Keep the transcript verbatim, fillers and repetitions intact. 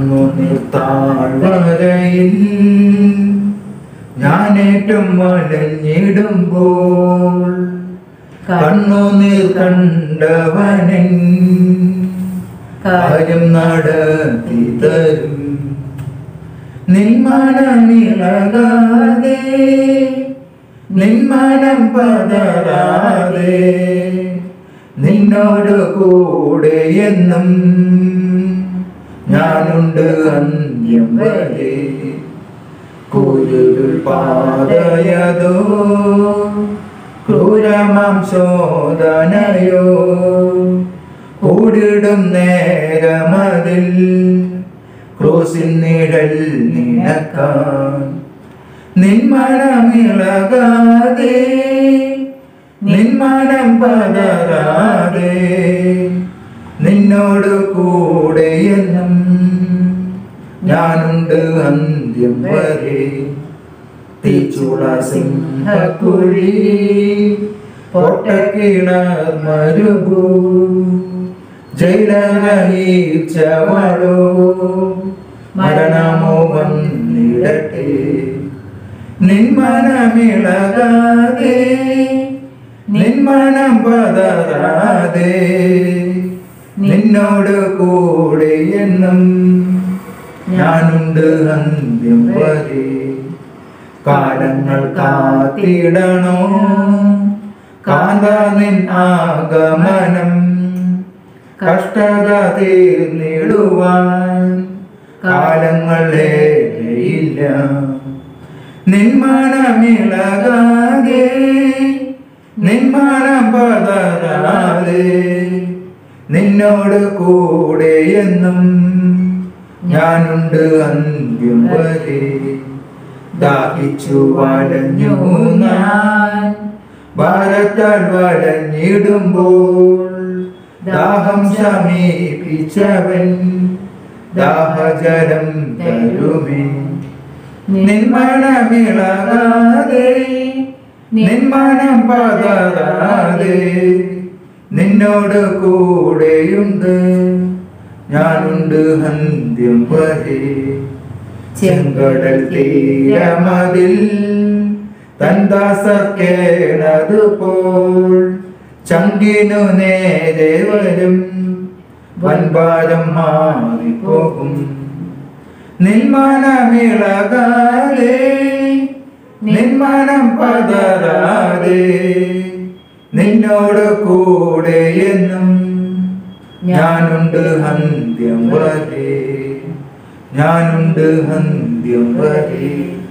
കണ്ണുനീർ താഴ്വരയിൽ ഞാനേറ്റം വലഞ്ഞിടുമ്പോൾ കണ്ണുനീർ കണ്ടവനൻ കാര്യം നടത്തി തരും. നിന്മനമിളകാതെ നിന്മനം പതറാതെ നിന്നോട് കൂടെ എന്നും ഞാനുണ്ട് അന്ത്യം വരെ. കുരുൾ പാതയതോ ക്രൂരമാം ശോധനയോ കൂടിടും നേരമതിൽ ക്രൂസിൻ നിഴൽ നിനക്കാൻ. നിന്മനമിളകാതെ നിന്മനം പതറാതെ നിന്നോട് കൂടെ എന്നും ഞാനുണ്ട് അന്ത്യം വരെ. തീച്ചുള സിംഹക്കുഴി പൊട്ടക്കിണർ മരുഭൂ ജയിലറയിച്ചവളോ മരണമോ വന്നിടട്ടെ. നിന്മനമിളകാതെ നിന്മനം പതറാതെ നിന്നോട് കൂടെ എന്നും ഞാനുണ്ട് അന്ത്യം വരെ. കാലങ്ങൾ കാത്തിടണോ കാന്ത നിൻ ആഗമനം. കഷ്ടത തീർന്നിടുവാൻ കാലങ്ങളേറെയില്ല. നിന്മനമിളകാതെ നിന്മനം പതറാതെ നിന്നോട് കൂടെ എന്നും ഞാനുണ്ട് അന്ത്യം വരെ. ദാഹിച്ചു വലഞ്ഞു ഞാൻ ഭാരത്താൽ വലഞ്ഞിടുമ്പോൾ ദാഹം സമീപിച്ചവൻ ദാഹജലം തരുമേ. നിന്മനമിളകാതെ നിന്മനം പതറാതെ നിന്നോട് കൂടെയുണ്ട് ഞാനുണ്ട് അന്ത്യം വരെ. ചെങ്കടൽ തീരമതിൽ തന്ദാസർക്കേണതുപോൾ ചങ്കിനു നേരെ വരും വൻഭാരം മാറിപ്പോകും. നിന്മനമിളകാതെ നിന്മനം പതറാതെ നിന്നോട് കൂടെ എന്നും ഞാനുണ്ട് അന്ത്യം വരെ. ഞാനുണ്ട് അന്ത്യം വരെ.